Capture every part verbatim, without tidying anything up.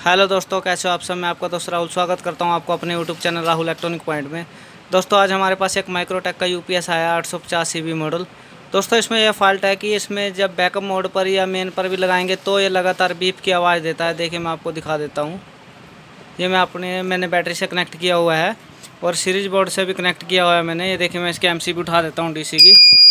Hello दोस्तों, कैसे हो आप सब। मैं आपका दोस्त राहुल स्वागत करता हूं आपको अपने YouTube channel Rahul electronic point में। दोस्तों आज हमारे पास एक माइक्रोटेक का यूपीएस आया आठ सौ पचास सी बी मॉडल। दोस्तों इसमें यह फॉल्ट है कि इसमें जब बैकअप मोड पर या मेन पर भी लगाएंगे तो ये लगातार बीप की आवाज़ देता है। देखिए मैं आपको दिखा देता हूँ। ये मैं अपने मैंने बैटरी से कनेक्ट किया हुआ है और सीरीज बोर्ड से भी कनेक्ट किया हुआ है मैंने। ये देखिए मैं इसकी एम सी बी उठा देता हूँ डी सी की।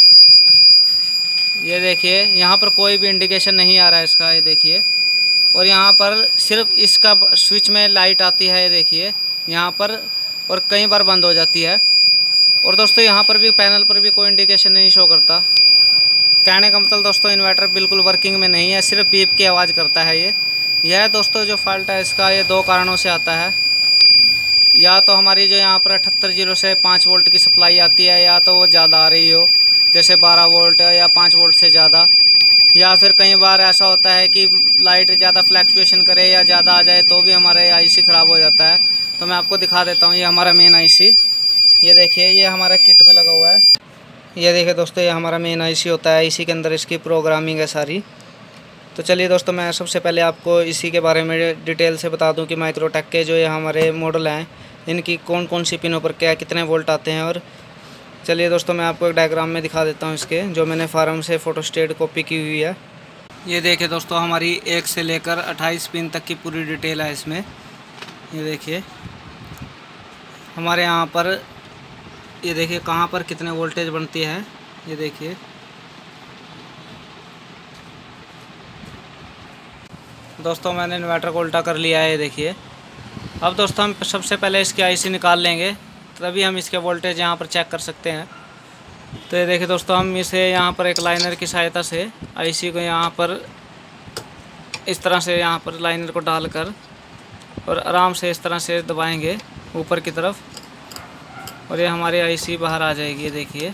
ये देखिए यहाँ पर कोई भी इंडिकेशन नहीं आ रहा है इसका। ये देखिए, और यहाँ पर सिर्फ इसका स्विच में लाइट आती है। ये देखिए यहाँ पर, और कई बार बंद हो जाती है। और दोस्तों यहाँ पर भी पैनल पर भी कोई इंडिकेशन नहीं शो करता। कहने का मतलब दोस्तों इन्वर्टर बिल्कुल वर्किंग में नहीं है, सिर्फ बीप की आवाज़ करता है। ये यह दोस्तों जो फॉल्ट है इसका ये दो कारणों से आता है। या तो हमारी जो यहाँ पर अठहत्तर जीरो से पाँच वोल्ट की सप्लाई आती है, या तो वो ज़्यादा आ रही हो, जैसे बारह वोल्ट या पाँच वोल्ट से ज़्यादा। या फिर कई बार ऐसा होता है कि लाइट ज़्यादा फ्लैक्चुएशन करे या ज़्यादा आ जाए तो भी हमारे आईसी ख़राब हो जाता है। तो मैं आपको दिखा देता हूँ। ये हमारा मेन आईसी, ये देखिए ये हमारा किट में लगा हुआ है। ये देखिए दोस्तों ये हमारा मेन आईसी होता है। इसी के अंदर इसकी प्रोग्रामिंग है सारी। तो चलिए दोस्तों मैं सबसे पहले आपको इसी के बारे में डिटेल से बता दूँ कि माइक्रोटेक के जो ये हमारे मॉडल हैं इनकी कौन कौन सी पिनों पर क्या कितने वोल्ट आते हैं। और चलिए दोस्तों मैं आपको एक डायग्राम में दिखा देता हूँ इसके, जो मैंने फार्म से फ़ोटोस्टेट कॉपी की हुई है। ये देखिए दोस्तों हमारी एक से लेकर अट्ठाईस पिन तक की पूरी डिटेल है इसमें। ये देखिए हमारे यहाँ पर, ये देखिए कहाँ पर कितने वोल्टेज बनती है। ये देखिए दोस्तों मैंने इन्वर्टर को उल्टा कर लिया है। ये देखिए अब दोस्तों हम सबसे पहले इसकी आईसी निकाल लेंगे, तभी हम इसके वोल्टेज यहाँ पर चेक कर सकते हैं। तो ये देखिए दोस्तों हम इसे यहाँ पर एक लाइनर की सहायता से आईसी को यहाँ पर इस तरह से यहाँ पर लाइनर को डालकर और आराम से इस तरह से दबाएंगे ऊपर की तरफ, और ये हमारी आईसी बाहर आ जाएगी। ये देखिए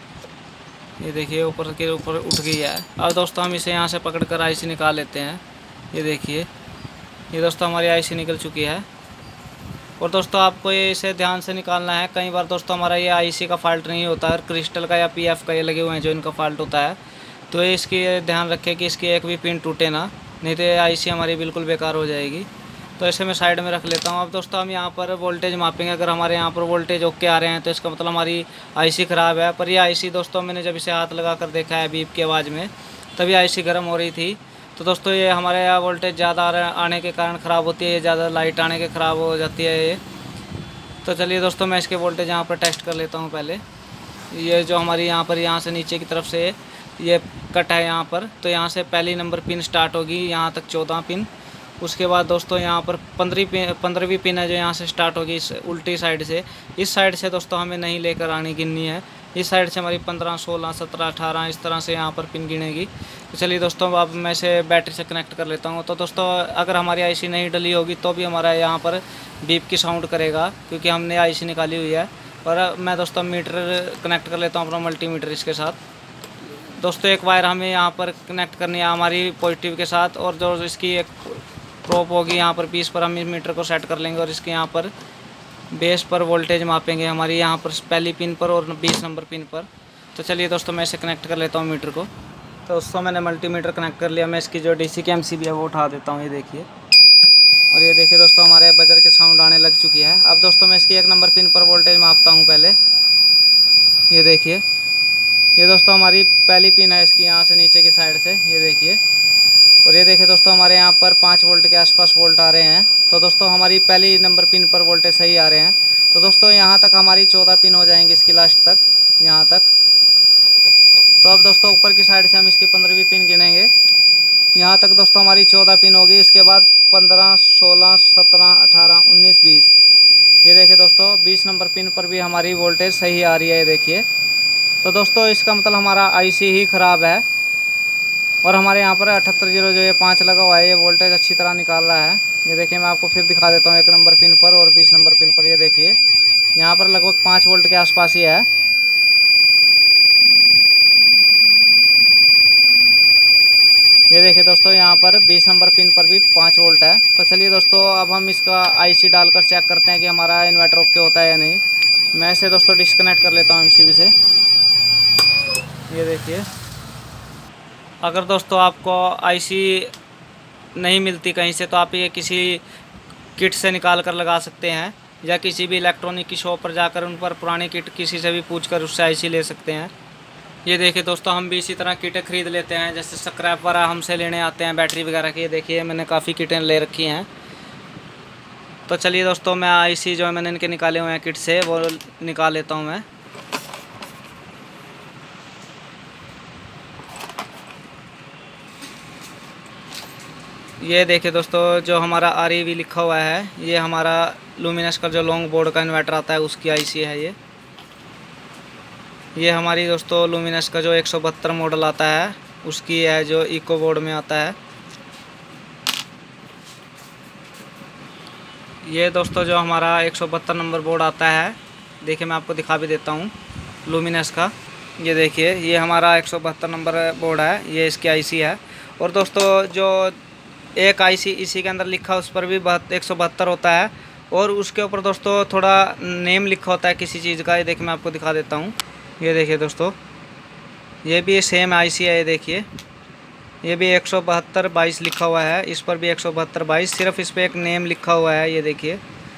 ये देखिए ऊपर के ऊपर उठ गई है। अब दोस्तों हम इसे यहाँ से पकड़कर आईसी निकाल लेते हैं। ये देखिए ये दोस्तों हमारी आईसी निकल चुकी है। और दोस्तों आपको ये इसे ध्यान से निकालना है। कई बार दोस्तों हमारा ये आईसी का फॉल्ट नहीं होता है, क्रिस्टल का या पीएफ का ये लगे हुए हैं जो इनका फॉल्ट होता है। तो ये इसकी ध्यान रखें कि इसकी एक भी पिन टूटे ना, नहीं तो ये आईसी हमारी बिल्कुल बेकार हो जाएगी। तो इसे मैं साइड में रख लेता हूँ। अब दोस्तों हम यहाँ पर वोल्टेज मापेंगे। अगर हमारे यहाँ पर वोल्टेज ओके आ रहे हैं तो इसका मतलब हमारी आईसी ख़राब है। पर ये आईसी दोस्तों मैंने जब इसे हाथ लगा कर देखा है बीप की आवाज़ में, तभी आईसी गर्म हो रही थी। तो दोस्तों ये हमारे यहाँ वोल्टेज ज़्यादा आने के कारण ख़राब होती है, ज़्यादा लाइट आने के ख़राब हो जाती है ये। तो चलिए दोस्तों मैं इसके वोल्टेज यहाँ पर टेस्ट कर लेता हूँ पहले। ये जो हमारी यहाँ पर यहाँ से नीचे की तरफ से ये कट है यहाँ पर, तो यहाँ से पहली नंबर पिन स्टार्ट होगी, यहाँ तक चौदह पिन। उसके बाद दोस्तों यहाँ पर पंद्रह पिन पंद्रहवीं पिन है जो यहाँ से स्टार्ट होगी इस उल्टी साइड से। इस साइड से दोस्तों हमें नहीं लेकर आनी गिननी है। इस साइड से हमारी पंद्रह सोलह सत्रह अठारह इस तरह से यहाँ पर पिन गिनेगी। तो चलिए दोस्तों अब मैं इसे बैटरी से कनेक्ट कर लेता हूँ। तो दोस्तों अगर हमारी आईसी नहीं डली होगी तो भी हमारा यहाँ पर बीप की साउंड करेगा, क्योंकि हमने आईसी निकाली हुई है। और मैं दोस्तों मीटर कनेक्ट कर लेता हूँ अपना मल्टीमीटर इसके साथ। दोस्तों एक वायर हमें यहाँ पर कनेक्ट करनी है हमारी पॉजिटिव के साथ, और जो इसकी एक प्रोप होगी यहाँ पर बीस पर हम इस मीटर को सेट कर लेंगे और इसके यहाँ पर बेस पर वोल्टेज मापेंगे हमारी यहाँ पर पहली पिन पर और बीस नंबर पिन पर। तो चलिए दोस्तों मैं इसे कनेक्ट कर लेता हूँ मीटर को। तो दोस्तों मैंने मल्टीमीटर कनेक्ट कर लिया। मैं इसकी जो डीसी की एमसीबी है वो उठा देता हूँ। ये देखिए, और ये देखिए दोस्तों हमारे बजर की साउंड आने लग चुकी है। अब दोस्तों मैं इसकी एक नंबर पिन पर वोल्टेज मापता हूँ पहले। ये देखिए ये दोस्तों हमारी पहली पिन है इसकी यहाँ से नीचे की साइड से। ये देखिए, और ये देखिए दोस्तों हमारे यहाँ पर पाँच वोल्ट के आसपास वोल्ट आ रहे हैं। तो दोस्तों हमारी पहली नंबर पिन पर वोल्टेज सही आ रहे हैं। तो दोस्तों यहाँ तक हमारी चौदह पिन हो जाएंगी इसकी लास्ट तक, यहाँ तक। तो अब दोस्तों ऊपर की साइड से हम इसकी पंद्रहवीं पिन गिनेंगे। यहाँ तक दोस्तों हमारी चौदह पिन होगी। इसके बाद पंद्रह सोलह सत्रह अठारह उन्नीस बीस। ये देखिए दोस्तों बीस नंबर पिन पर भी हमारी वोल्टेज सही आ रही है। ये देखिए, तो दोस्तों इसका मतलब हमारा आईसी ही ख़राब है। और हमारे यहाँ पर अठहत्तर जीरो जो ये पाँच लगा हुआ है ये वोल्टेज अच्छी तरह निकाल रहा है। ये देखिए मैं आपको फिर दिखा देता हूँ एक नंबर पिन पर और बीस नंबर पिन पर। ये देखिए यहाँ पर लगभग पाँच वोल्ट के आसपास ही है। ये देखिए दोस्तों यहाँ पर बीस नंबर पिन पर भी पाँच वोल्ट है। तो चलिए दोस्तों अब हम इसका आईसी डालकर चेक करते हैं कि हमारा इन्वर्टर ओके होता है या नहीं। मैं इसे दोस्तों डिस्कनेक्ट कर लेता हूँ एमसीबी से। ये देखिए, अगर दोस्तों आपको आईसी नहीं मिलती कहीं से तो आप ये किसी किट से निकाल कर लगा सकते हैं, या किसी भी इलेक्ट्रॉनिक की शॉप पर जाकर उन पर पुरानी किट किसी से भी पूछकर उससे आईसी ले सकते हैं। ये देखिए दोस्तों, हम भी इसी तरह किटें ख़रीद लेते हैं, जैसे स्क्रैप वगैरह हमसे लेने आते हैं बैटरी वगैरह की। देखिए मैंने काफ़ी किटें ले रखी हैं। तो चलिए दोस्तों, मैं आईसी जो है मैंने इनके निकाले हुए हैं किट से वो निकाल लेता हूँ मैं। ये देखिए दोस्तों, जो हमारा आर ई वी लिखा हुआ है, ये हमारा लुमिनस का जो लॉन्ग बोर्ड का इन्वर्टर आता है उसकी आईसी है ये। ये हमारी दोस्तों लुमिनस का जो एक सौ बहत्तर मॉडल आता है उसकी है, जो इको बोर्ड में आता है। ये दोस्तों जो हमारा एक सौ बहत्तर नंबर बोर्ड आता है, देखिए मैं आपको दिखा भी देता हूँ लुमिनस का। ये देखिए, ये हमारा एक सौ बहत्तर नंबर बोर्ड है, ये इसकी आईसी है। और दोस्तों जो एक आईसी इसी के अंदर लिखा उस पर भी एक सौ बहत्तर होता है, और उसके ऊपर दोस्तों थोड़ा नेम लिखा होता है किसी चीज़ का। ये देखिए मैं आपको दिखा देता हूँ। ये देखिए दोस्तों, ये भी सेम आईसी है। ये देखिए, ये भी एक सौ बहत्तर बाईस लिखा हुआ है, इस पर भी एक सौ बहत्तर बाईस, सिर्फ इस पर एक नेम लिखा हुआ है। ये देखिए,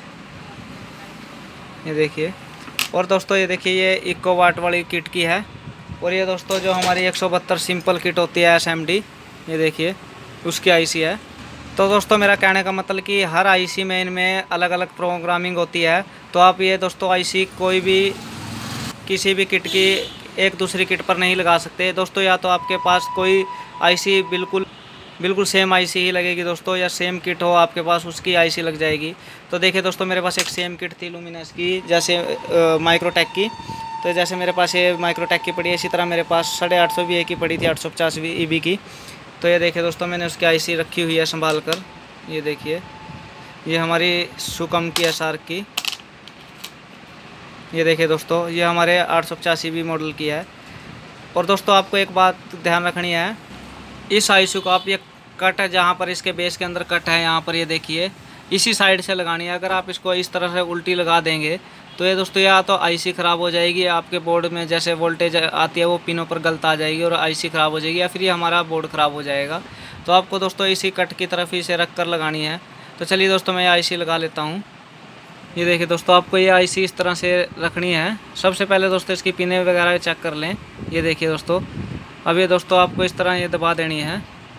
ये देखिए। और दोस्तों ये देखिए, ये इको वाट वाली किट की है। और ये दोस्तों जो हमारी एक सौ बहत्तर सिंपल किट होती है एस एम डी, ये देखिए उसकी आईसी है। तो दोस्तों मेरा कहने का मतलब कि हर आईसी में इनमें अलग अलग प्रोग्रामिंग होती है। तो आप ये दोस्तों आईसी कोई भी किसी भी किट की एक दूसरी किट पर नहीं लगा सकते दोस्तों। या तो आपके पास कोई आईसी बिल्कुल बिल्कुल सेम आईसी ही लगेगी दोस्तों, या सेम किट हो आपके पास उसकी आईसी लग जाएगी। तो देखिए दोस्तों, मेरे पास एक सेम किट थी लुमिनस की, जैसे माइक्रोटेक की। तो जैसे मेरे पास ये माइक्रोटेक की पड़ी है, इसी तरह मेरे पास साढ़े आठ सौ वी ए की पड़ी थी, आठ सौ पचास वी ई बी की। तो ये देखिए दोस्तों, मैंने उसकी आईसी रखी हुई है संभाल कर। ये देखिए, ये हमारी सुकम की एस आर की। ये देखिए दोस्तों, ये हमारे आठ सौ पचासी बी मॉडल की है। और दोस्तों आपको एक बात ध्यान रखनी है, इस आईसी को आप ये कट है जहाँ पर इसके बेस के अंदर कट है, यहाँ पर ये देखिए इसी साइड से लगानी है। अगर आप इसको इस तरह से उल्टी लगा देंगे तो ये दोस्तों या तो आईसी ख़राब हो जाएगी, आपके बोर्ड में जैसे वोल्टेज आती है वो पिनों पर गलत आ जाएगी और आईसी ख़राब हो जाएगी, या फिर ये हमारा बोर्ड ख़राब हो जाएगा। तो आपको दोस्तों इसी कट की तरफ इसे रख कर लगानी है। तो चलिए दोस्तों, मैं आईसी लगा लेता हूँ। ये देखिए दोस्तों, आपको ये आईसी इस तरह से रखनी है। सबसे पहले दोस्तों इसकी पिनें वगैरह चेक कर लें। ये देखिए दोस्तों, अब ये दोस्तों आपको इस तरह ये दबा देनी है।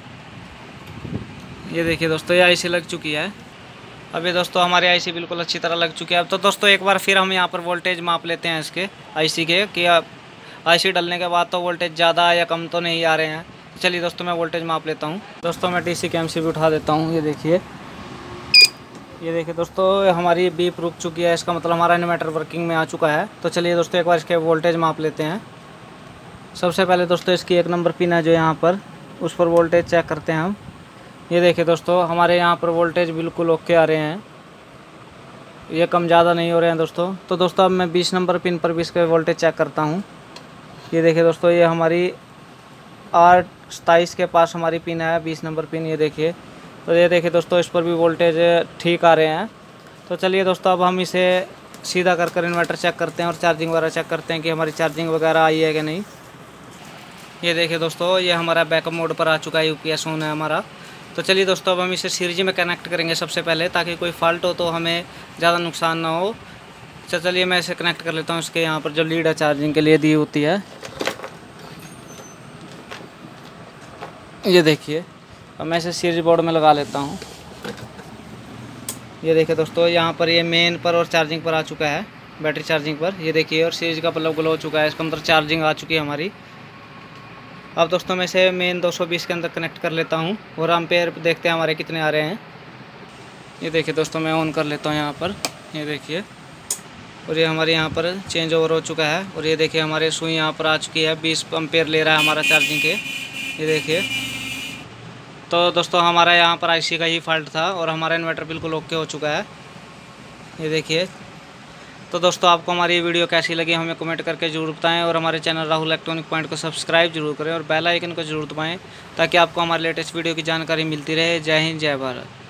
ये देखिए दोस्तों, ये आईसी लग चुकी है। अब ये दोस्तों हमारी आईसी बिल्कुल अच्छी तरह लग चुकी है। अब तो दोस्तों एक बार फिर हम यहाँ पर वोल्टेज माप लेते हैं इसके आईसी के, कि आईसी डलने के बाद तो वोल्टेज ज़्यादा या कम तो नहीं आ रहे हैं। चलिए दोस्तों, मैं वोल्टेज माप लेता हूँ। दोस्तों मैं डीसी के एमसी भी उठा देता हूँ। ये देखिए, ये देखिए दोस्तों, हमारी बीप रुक चुकी है, इसका मतलब हमारा इन्वर्टर वर्किंग में आ चुका है। तो चलिए दोस्तों एक बार इसके वोल्टेज माप लेते हैं। सबसे पहले दोस्तों इसकी एक नंबर पिन है जो यहाँ पर, उस पर वोल्टेज चेक करते हैं हम। ये देखिए दोस्तों, हमारे यहाँ पर वोल्टेज बिल्कुल ओके आ रहे हैं, ये कम ज़्यादा नहीं हो रहे हैं दोस्तों। तो दोस्तों अब मैं बीस नंबर पिन पर भी इसके वोल्टेज चेक करता हूँ। ये देखिए दोस्तों, ये हमारी आठ सताईस के पास हमारी पिन है, बीस नंबर पिन। ये देखिए, तो ये देखिए दोस्तों, इस पर भी वोल्टेज ठीक आ रहे हैं। तो चलिए दोस्तों, अब हम इसे सीधा कर कर इन्वर्टर चेक करते हैं और चार्जिंग वगैरह चेक करते हैं कि हमारी चार्जिंग वगैरह आई है कि नहीं। ये देखिए दोस्तों, ये हमारा बैकअप मोड पर आ चुका है, यूपीएस ऑन है हमारा। तो चलिए दोस्तों, अब हम इसे सीरीज में कनेक्ट करेंगे सबसे पहले, ताकि कोई फॉल्ट हो तो हमें ज़्यादा नुकसान ना हो। तो चलिए मैं इसे कनेक्ट कर लेता हूँ। इसके यहाँ पर जो लीड है चार्जिंग के लिए दी होती है, ये देखिए। अब मैं इसे सीरीज बोर्ड में लगा लेता हूँ। ये देखिए दोस्तों, यहाँ पर ये मेन पर और चार्जिंग पर आ चुका है, बैटरी चार्जिंग पर। ये देखिए, और सीरीज का बल्ब ग्लो हो चुका है, इसका मतलब चार्जिंग आ चुकी है हमारी। अब दोस्तों मैं इसे मेन दो सौ बीस के अंदर कनेक्ट कर लेता हूँ और एम्पेयर देखते हैं हमारे कितने आ रहे हैं। ये देखिए दोस्तों, मैं ऑन कर लेता हूँ यहाँ पर। ये देखिए, और ये हमारे यहाँ पर चेंज ओवर हो चुका है। और ये देखिए, हमारे सुई यहाँ पर आ चुकी है, बीस एम्पेयर ले रहा है हमारा चार्जिंग के। ये देखिए, तो दोस्तों हमारा यहाँ पर आईसी का ही फॉल्ट था और हमारा इन्वर्टर बिल्कुल ओके हो चुका है। ये देखिए, तो दोस्तों आपको हमारी वीडियो कैसी लगी हमें कमेंट करके जरूर बताएं, और हमारे चैनल राहुल इलेक्ट्रॉनिक पॉइंट को सब्सक्राइब जरूर करें और बेल आइकन को जरूर दबाएं, ताकि आपको हमारे लेटेस्ट वीडियो की जानकारी मिलती रहे। जय हिंद, जय भारत।